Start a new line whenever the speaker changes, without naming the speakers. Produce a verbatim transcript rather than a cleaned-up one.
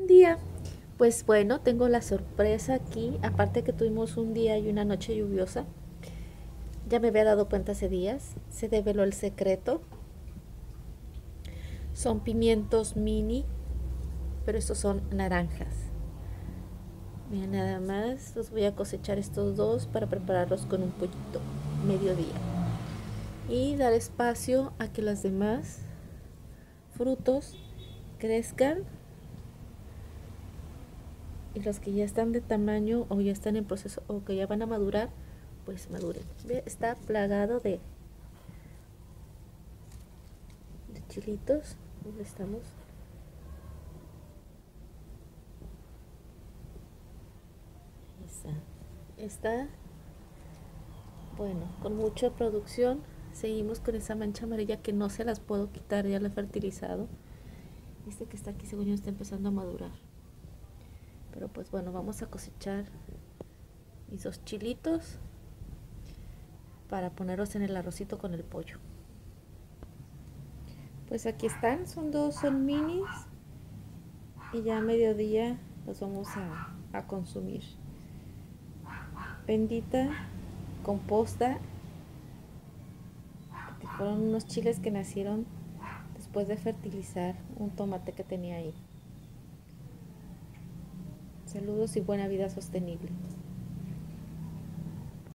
día. Pues bueno, tengo la sorpresa aquí, aparte que tuvimos un día y una noche lluviosa. Ya me había dado cuenta hace días, se develó el secreto. Son pimientos mini, pero estos son naranjas. Mira, nada más, los voy a cosechar estos dos para prepararlos con un pollito, mediodía. Y dar espacio a que los demás frutos crezcan y los que ya están de tamaño o ya están en proceso o que ya van a madurar, pues maduren. Ve, está plagado de, de chilitos. ¿Dónde estamos? Ahí está. Está, bueno, con mucha producción. Seguimos con esa mancha amarilla que no se las puedo quitar, ya la he fertilizado. Este que está aquí, según yo, está empezando a madurar. Pero pues bueno, vamos a cosechar esos chilitos para ponerlos en el arrocito con el pollo. Pues aquí están, son dos, son minis y ya a mediodía los vamos a, a consumir. Bendita composta, porque fueron unos chiles que nacieron después de fertilizar un tomate que tenía ahí. Saludos y buena vida sostenible.